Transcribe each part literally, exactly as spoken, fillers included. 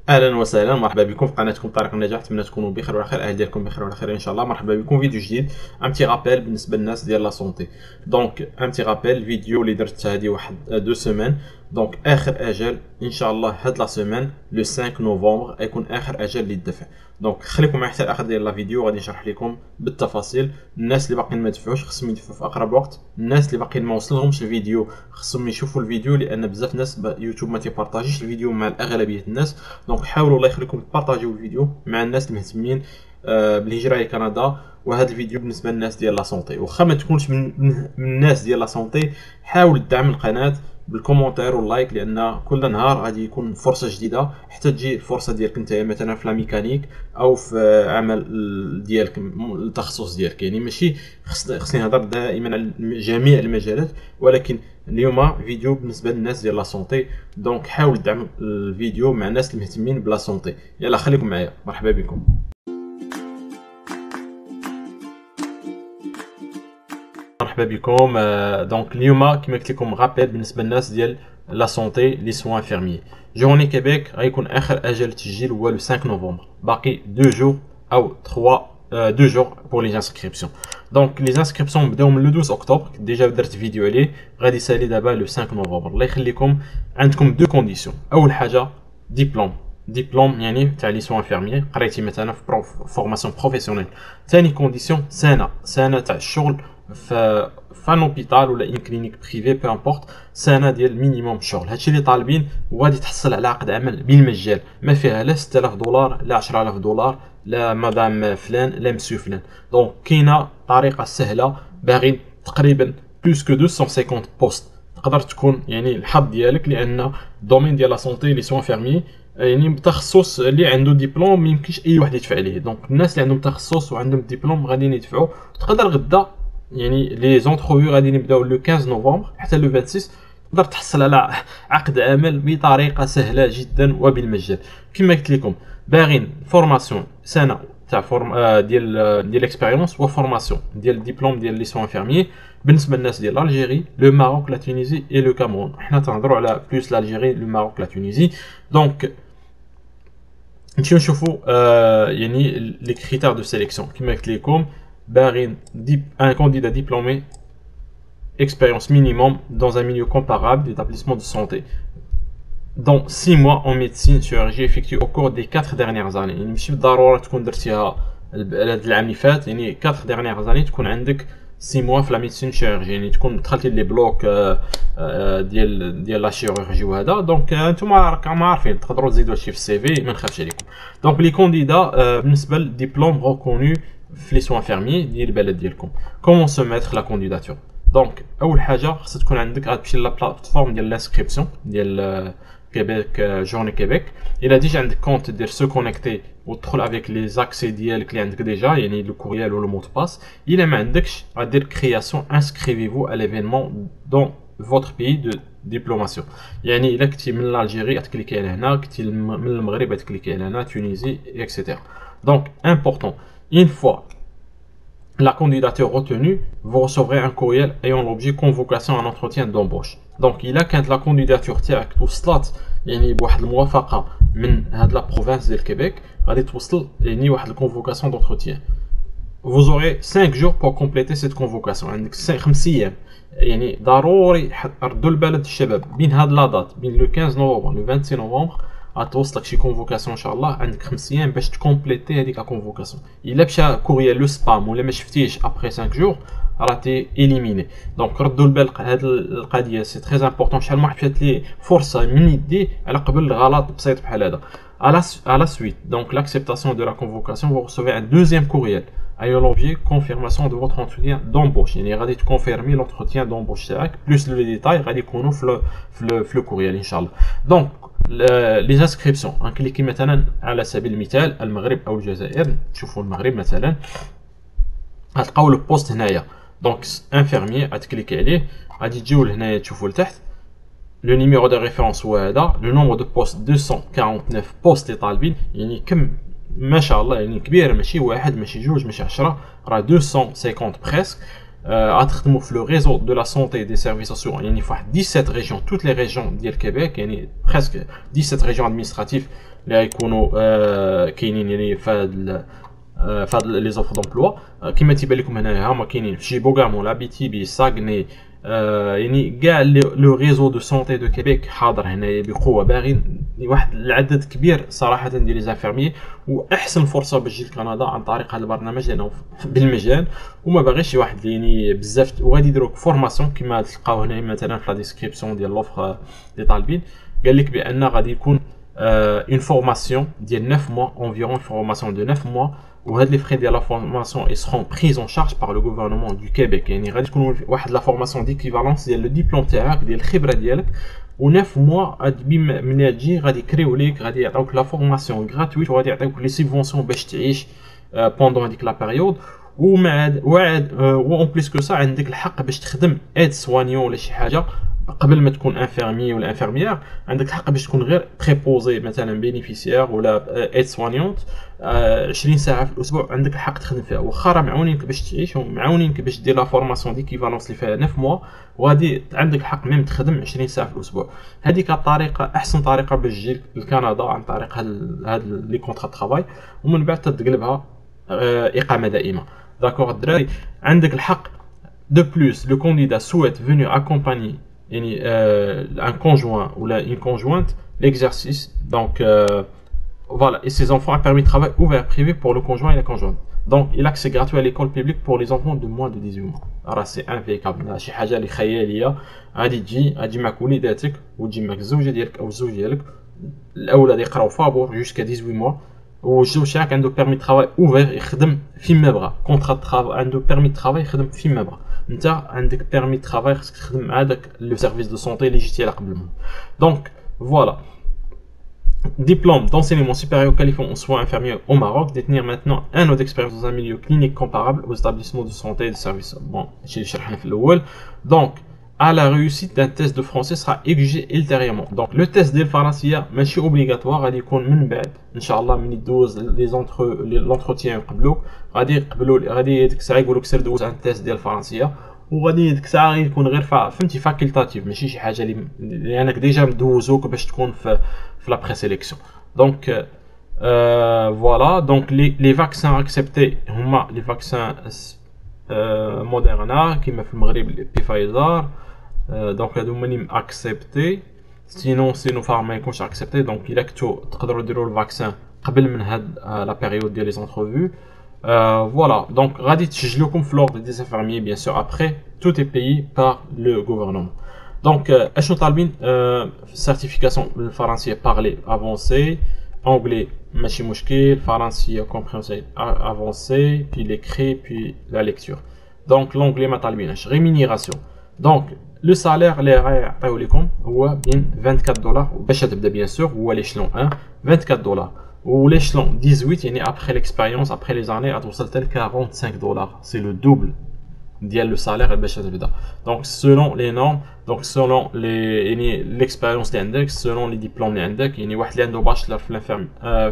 اهلا وسهلا، مرحبا بكم في قناتكم طريق النجاح. نتمنى تكونوا بخير وعلى خير، الاهل ديالكم بخير وعلى خير ان شاء الله. مرحبا بكم فيديو جديد. ان تي رابيل بالنسبه للناس ديال لا سونتي. دونك ان تي رابيل فيديو اللي درت هذه واحد دو سيمين. دونك اخر اجل ان شاء الله هاد لا سيمين لو خمسة نوفمبر غيكون اخر اجل للدفع. دونك خليكم معايا حتى الاخر ديال لا فيديو، غادي نشرح لكم بالتفاصيل. الناس اللي باقيين ما دفعوش خصهم يدفعوا في اقرب وقت، الناس اللي باقيين ما وصلهمش الفيديو خصهم يشوفوا الفيديو، لان بزاف ناس يوتيوب ما تيبارطاجيش الفيديو مع الاغلبيه الناس. دونك حاولوا الله يخليكم تبارطاجيو الفيديو مع الناس المهتمين بالهجره لكندا. وهذا الفيديو بالنسبه للناس ديال لا سونتي، واخا ما تكونش من, من الناس ديال لا سونتي، حاول تدعم القناه بالكومونتير واللايك، لان كل نهار غادي يكون فرصه جديده حتى تجي الفرصه ديالك انت مثلا في لا ميكانيك او في عمل ديالك التخصص ديالك. يعني ماشي خصني نهضر دائما على جميع المجالات، ولكن اليوم فيديو بالنسبه للناس ديال لا سونتي. دونك حاول تدعم الفيديو مع الناس المهتمين بلا سونتي. يلا خليكم معايا، مرحبا بكم. مرحبا بكم. دونك اليوم كما قلت لكم غابيل بالنسبه للناس ديال لا سونتي لي سوان انفيرميي. جورني كيبيك غيكون اخر اجل التسجيل هو لو خمسة نوفمبر، باقي دو جور او ثلاثة دو جور بور لي انسكريبسيون. دونك لي انسكريبسيون بداو من لو اثناش اكتوبر، ديجا درت فيديو عليه، غادي يسالي دابا لو خمسة نوفمبر. الله يخليكم، عندكم دو كونديسيون. اول حاجه ديبلوم، ديبلوم يعني تاع لي سوان انفيرميي، قريتي مثلا في فورماسيون بروفيسيونيل. ثاني كونديسيون سنه، سنه تاع الشغل في فان اوبيتال ولا ان كلينيك بريفي بو امبورط، سنه ديال مينيموم شغل. هادشي اللي طالبين، وغادي تحصل على عقد عمل بالمجان، ما فيها لا ستة آلاف دولار لا عشرة آلاف دولار لا مدام فلان لا مسيو فلان. دونك كاينه طريقه سهله، باغي تقريبا بلوس كو مئتين وخمسين بوست تقدر تكون يعني الحظ ديالك، لان الدومين ديال لا سونتي لي سون انفيرميي يعني بتخصص اللي عنده ديبلوم ما يمكنش اي واحد يدفع عليه. دونك الناس اللي عندهم تخصص وعندهم ديبلوم غاديين يدفعوا. تقدر غدا يعني لي زونتروفيو غادي نبداو لو خمسة نوفمبر حتى لو ستة وعشرين، تقدر تحصل على عقد عمل بطريقه سهله جدا وبالمجان. كما قلت لكم باغين فورماسيون سنه تاع فورم ديال ديال اكسبيريونس وفورماسيون ديال ديبلوم ديال لي سون انفيرميي. بالنسبه للناس ديال الجيري، لو ماروك، لا تونيزي اي لو كامرون. حنا تنهضروا على بلوس الجيري، لو ماروك، لا تونيزي. دونك نمشيو نشوفوا آه يعني لي كريتير دو سيليكسيون. كما قلت لكم باغين un candidat diplômé, expérience minimum dans un milieu comparable d'établissement de santé, dont six mois en médecine chirurgie effectuée au cours des quatre dernières années. يعني ماشي بالضروره تكون درتيها هذا العام اللي فات، يعني quatre dernières années تكون عندك six mois في لا ميديسين شيرورجي، يعني تكون دخلتي لي بلوك ديال ديال لا شيرورجي وهذا. دونك نتوما راكم عارفين تقدروا تزيدوا هادشي في السي في، ما نخافش عليكم. دونك لي كونديدا بالنسبه للدبلوم ريكونو في لي سوان انفيرميي ديال البلد ديالكم. كومون سو ميتر لا كونديداتور. دونك اول حاجه خصك تكون عندك، غتمشي لا بلاتفورم ديال لانسكريبسيون ديال كيبيك جورني كيبيك. الا ديجا عندك كونت دير سو كونيكتي وتدخل افيك لي زاكسي ديالك اللي عندك ديجا، يعني لو كوريال ولا مو باس. الا ما عندكش غدير كرياسيون انسكريفيفو ا ليفينمون دون فوتر بي دو ديبلوماسيون. يعني الا كنتي من الجيري غتكليكي على هنا، كنتي من المغرب غتكليكي على هنا، تونيزي اكسيتيرا. دونك امبورطون une fois la candidature retenue, vous recevrez un courriel ayant l'objet convocation à un entretien d'embauche. Donc il a quand la candidature تاعك توصلت يعني بواحد الموافقه من هاد لا بروفانس ديال كيبيك، غادي توصل يعني واحد الكونفوكاسيون d'entretien. Vous aurez cinq jours pour compléter cette convocation. عندك خمس ايام، يعني ضروري ردوا البال الشباب بين هاد لا دات، بين لو خمسة نوفمبر لو ستة وعشرين نوفمبر غتوصلك شي كونفوكاسيون ان شاء الله. عندك خمس ايام باش تكومبليتي هذيك لا كونفوكاسيون. الا مشى كوريال لو سبام ولا ما شفتيش ابري خمسة جور راتي اليميني. دونك ردوا البال هاد القضيه، سي تري امبورطون. شحال من واحد فات لي فرصه من يدي على قبل الغلط بسيط بحال هذا. à la suite donc l'acceptation de la convocation, vous recevez un deuxième courriel ayant l'objet confirmation de votre entretien d'embauche. يعني غادي تكونفيرمي l'entretien d'embauche تاعك بلوس لو ديتاي غادي يكونوا في في لو كوريال ان شاء الله. دونك لي انسكريبسيون غنكليكي مثلا على سبيل المثال المغرب او الجزائر. تشوفوا المغرب مثلا غتلقاو لو بوست هنايا. دونك انفيرمي غتكليكي عليه، غادي تجيو لهنايا تشوفوا لتحت لو نيميرو دو ريفيرونس هو هذا، لو نومبر دو بوست مئتين وأربعة وأربعين بوست اللي طالبين. يعني كم ما شاء الله يعني كبير، ماشي واحد ماشي جوج ماشي عشرة، راه مئتين وخمسين بريسك. à تخدموا في le réseau de la santé des services sociaux يعني في واحد dix-sept régions toutes les régions ديال كيبيك يعني presque dix-sept régions administratives اللي غيكونوا كاينين يعني في هاد في هاد لي زوفر دومبلوا كما تيبان لكم هنايا هما كاينين في جيبوغامون لابيتيبي ساغني يعني كاع لو ريزو دو سونتي دو كيبيك حاضر هنايا بقوه باغيين واحد العدد كبير صراحه ديال لي زانفيرمي واحسن فرصه باش تجي لكندا عن طريق هذا البرنامج لانه بالمجان وما باغيش شي واحد يعني بزاف وغادي يديروك فورماسيون كما تلقاو هنا مثلا في لا ديسكريبسيون ديال لوفر اللي طالبين قال لك بان غادي يكون اون فورماسيون ديال neuf mois environ فورماسيون دو neuf mois وهاد لي فري ديال لا فورماسيون اي سرون بريز اون شارج بار لو غوفرنمون دو كيبيك يعني غادي تكون واحد لا فورماسيون ديكيفالونس ديال لو ديبلوم تاعك ديال الخبره ديالك و neuf mois ملي تجي غادي يكريو ليك غادي يعطيوك لا فورماسيون غراتويت وغادي يعطيوك لي سيبفونسيون باش تعيش بوندون هذيك لا بيريود ومع وعد و اون بليس كو سا عندك الحق باش تخدم ايد سوانيون ولا شي حاجه قبل ما تكون انفيرمي ولا انفيرميير عندك الحق باش تكون غير بريبوزي مثلا بينيفيسيير ولا ايد سوانيونت عشرين ساعه في الاسبوع عندك الحق تخدم فيها واخا راه معاونينك باش تعيش ومعاونينك باش دير لا فورماسيون ديكيفالونس اللي فيها neuf mois وغادي عندك الحق ميم تخدم عشرين ساعه في الاسبوع هذيك الطريقه احسن طريقه باش تجي لكندا عن طريق هاد هاد لي كونطرا ترافاي ومن بعد تقلبها اقامه دائمه داكوغ الدراري عندك الحق دو بلوس لو كانديدا سويت فينو اكومباني يعني euh, un conjoint ou la, une conjointe l'exercice donc euh, voilà et ses enfants un permis de travail ouvert privé pour le conjoint et la conjointe donc il a accès gratuit à l'école publique pour les enfants de moins de dix-huit mois alors c'est impeccable شي حاجه اللي خياليه غادي تجي غادي معك وليداتك وتجي معك الزوجه ديالك او الزوج ديالك الاولاد يقراو فابور جوسكا dix-huit mois والزوج تاعك عنده بيرمي ترافاي اوفير يخدم فيما بغا كونطرا ترافاي عنده بيرمي ترافاي يخدم فيما بغا انت عندك بيرمي ترافاي خصك تخدم مع داك لو سيرفيس دو سونتي اللي جيتي على قبل منه دونك فوالا diplôme d'enseignement supérieur qualifiant en soins infirmiers au Maroc, détenir maintenant un an d'expérience dans un milieu clinique comparable aux établissements de santé et de services. Bon, j'ai cherché le wall. Donc, à la réussite d'un test de français sera exigé ultérieurement. Donc, le test de Francia, mais c'est obligatoire, il y a une bête, Inch'Allah, mini douze, les entre, l'entretien, غادي يقبلوا غادي ديك الساعه يقولوا لك سير دوز ان تيست ديال الفرنسيه وغادي ديك الساعه يكون غير فهمتي فاكولتاتيف ماشي شي حاجه اللي لانك ديجا مدوزوك باش تكون في في لا بري سيليكسيون دونك فوالا دونك لي لي فاكسان اكسبتي هما لي فاكسان موديرنا كيما في المغرب بي فايزر دونك هادو هما اللي اكسبتي سينون سينو فارم ما يكونش اكسبتي دونك الا كنتو تقدروا ديروا الفاكسان قبل من هاد لا بيريود ديال لي زونترفيو Euh, voilà, donc غادي تسجلوكم في l'ordre des infirmiers bien sûr après tout est payé par le gouvernement. Donc اشنو طالبين certification بالفرنسيه parler avancé, anglais ماشي مشكل, فرنسيه compréhension avancé, puis l'écrit puis la lecture. Donc l'anglais ما طالبينش. Rémunération. Donc le salaire اللي غيعطيو لكم هو بين vingt-quatre دولار باش تبدا bien sûr هو l'échelon un vingt-quatre دولار. Ou l'échelon dix-huit, يعني après l'expérience, après les années, à total quarante-cinq dollars. C'est le double du salaire et le donc selon les normes, donc selon les l'expérience des index, selon les diplômes des index, il y a واحد اللي عنده bachelor في l'infirmier,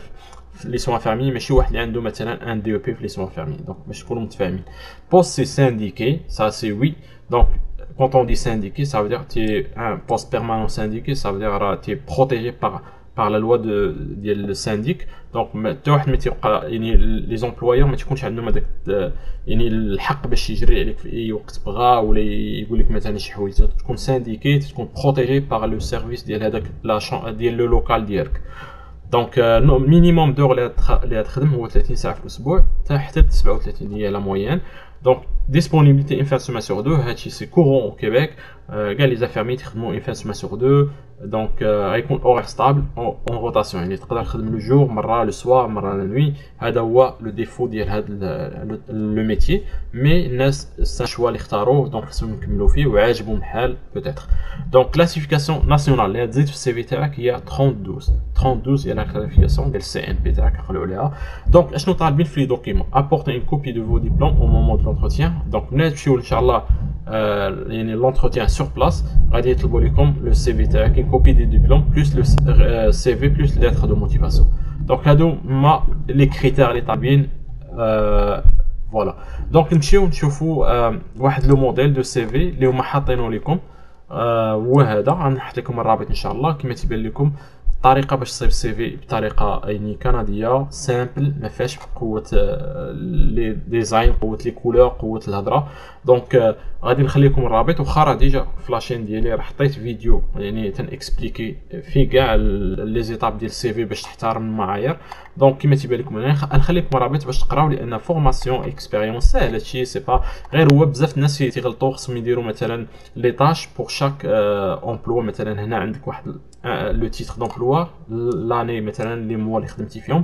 les soins infirmiers, ماشي واحد اللي عنده مثلا un D E P في les soins infirmiers. Donc باش تكونوا متفاهمين. Poste c'est syndiqué, ça c'est oui. Donc quand on dit syndiqué, ça veut dire tu es un poste permanent syndiqué, ça veut dire tu es protégé par par la loi de ديال السانديك دونك حتى واحد ما تيبقى يعني لي زومبلويور ما تيكونش عندهم هذاك يعني الحق باش يجري عليك في اي وقت بغا ولا يقول لك مثلا شي حوايج تكون سانديكي تكون بروتيجي باغ لو سيرفيس ديال هذاك لا ديال لو لوكال ديالك دونك مينيموم دور اللي تخدم هو ثلاثين ساعه في الاسبوع حتى سبعة وثلاثين هي لا موين دونك disponibilité une fin de semaine sur deux هادشي سي كورون au Québec كاع لي زافيرمي تخدموا une fin de semaine sur deux دونك غيكون اورير ستابل اون روتاسيون يعني تقدر تخدم لو جور مره لو سوار مره لا نوي هذا هو لو ديفو ديال هذا لو ميتي مي الناس سا شوا اللي اختاروه دونك خصهم يكملوا فيه وعاجبهم الحال بوتيتر دونك كلاسيفيكاسيون ناسيونال اللي تزيد في السي في تاعك هي ثلاثين اثناش ثلاثين هي لا كلاسيفيكاسيون ديال السي ان بي تاعك نخليو عليها دونك اشنو طالبين في لي دوكيمون ابورتي اون كوبي دو فو ديبلوم او مومون دو لونتروتيان دونك نمشيو ان شاء الله يعني l'entretien sur place غادي يطلبوا لكم le C V تاعك une copie des diplômes plus le C V plus lettre de motivation donc هادو هما les critères اللي طالبين فوالا. دونك نمشيو نشوفوا آه واحد لو موديل دو سي في اللي هما حاطينه لكم. آه هو هذا، غنحط لكم الرابط ان شاء الله. كما تيبان لكم الطريقه باش تصيب سي في بطريقه يعني كنديه سامبل، ما فيهاش قوه لي ديزاين، قوه لي كولور، قوه الهضره. دونك آه غادي نخلي لكم الرابط، وخا راه ديجا في لاشين ديالي راه حطيت فيديو يعني تن اكسبليكي في كاع لي زيتاب ديال السي في باش تحترم المعايير. دونك كما تيبان لكم هنا غنخلي لكم الرابط باش تقراو، لان فورماسيون اكسبيريونس ساهل هادشي، سي با غير هو بزاف الناس تيغلطوا خصهم يديروا مثلا لي طاش بوغ شاك امبلوا. مثلا هنا عندك واحد لو تيتر دونبلوا، لاني مثلا اللي موا اللي خدمتي فيهم،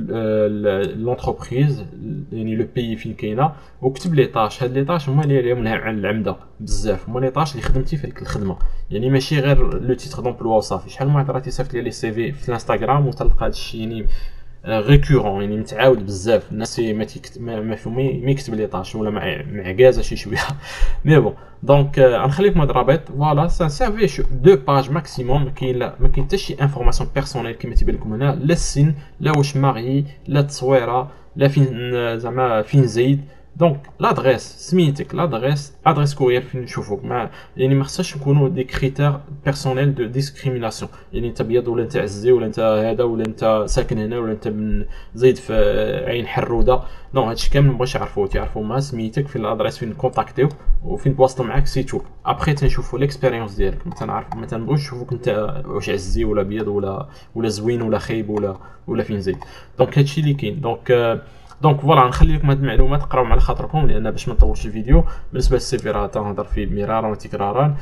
لونتربريز يعني لو بيي فين كاينه، وكتب لي طاش. هاد لي طاش هما اللي عليهم العمده بزاف، هما لي طاش اللي خدمتي في ديك الخدمه، يعني ماشي غير لو تيتر دونبلوا وصافي. شحال من واحد راه تيصيفط لي لي سي في في الانستغرام وتلقى هادشي يعني ريكورون، يعني متعاود بزاف. الناس ما تيكتب ما فهمي ما يكتب لي طاش ولا معكازه شي شويه مي بون. دونك غنخليكم هاد الرابط. فوالا سان سيرفي دو باج ماكسيموم، ما كاين لا ما كاين حتى شي انفورماسيون بيرسونيل كما تيبان لكم هنا، لا السن، لا واش ماري، لا التصويره، لا فين زعما فين زايد. دونك لادريس سميتك، لادريس ادريس كوريال فين نشوفوك، ما يعني ما خصهاش نكونوا دي كريتير بيرسونيل دو ديسكريميناسيون، يعني انت ابيض ولا انت عزي ولا انت هذا ولا انت ساكن هنا ولا انت من زايد في عين حروده. نو هادشي كامل مبغيتش يعرفوه، تيعرفوا ما سميتك، في الادريس فين كونتاكتيو وفين تواصلوا معاك سيتو. ابخي تنشوفوا ليكسبيريونس ديالك، ما تنعرف ما تنبغيوش نشوفوك انت واش عزي ولا ابيض ولا ولا زوين ولا خايب ولا ولا فين زايد. دونك هادشي اللي كاين. دونك دونك فوالا نخلي لكم هاد المعلومات تقراو على خاطركم، لان باش ما نطولش الفيديو. بالنسبه للسي في راه تنهضر فيه مرارا وتكرارا.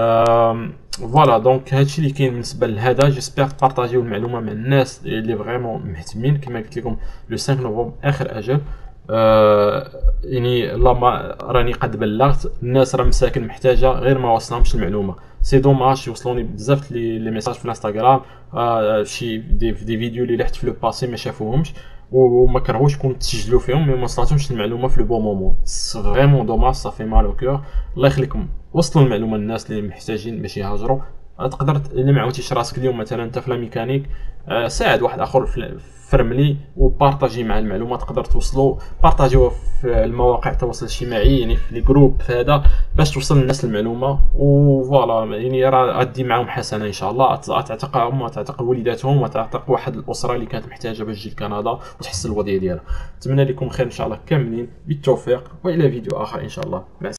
فوالا دونك هادشي اللي كاين بالنسبه لهذا. جيسبيغ تبارطاجيو المعلومه مع الناس اللي فريمون مهتمين. كما قلت لكم لو خمسة نوفمبر اخر اجل. آه يعني اللهم راني قد بلغت الناس، راه مساكن محتاجه غير ما وصلهمش المعلومه. سي دوماج يوصلوني بزاف لي لي ميساج في الانستغرام، آه شي دي, دي فيديو اللي لحت في لو باسي ما شافوهمش وما كرهوش يكون تسجلوا فيهم، مي ما وصلتهمش المعلومه في لو بون مومون. فريمون دوماج، صافي مال او كور. الله يخليكم وصلوا المعلومه للناس اللي محتاجين باش يهاجروا. تقدر الا ما عاودتيش راسك اليوم مثلا انت في لا ميكانيك، آه ساعد واحد اخر فرملي وبارطاجي مع المعلومه. تقدر توصلوا بارطاجيوها في المواقع التواصل الاجتماعي، يعني في لي جروب في هذا، باش توصل للناس المعلومه. وفوالا يعني راه غادي معاهم حسنه ان شاء الله. تعتقهم وتعتق وليداتهم وتعتق واحد الاسره اللي كانت محتاجه باش تجي لكندا وتحسن الوضعيه ديالها. نتمنى لكم خير ان شاء الله كاملين، بالتوفيق، والى فيديو اخر ان شاء الله.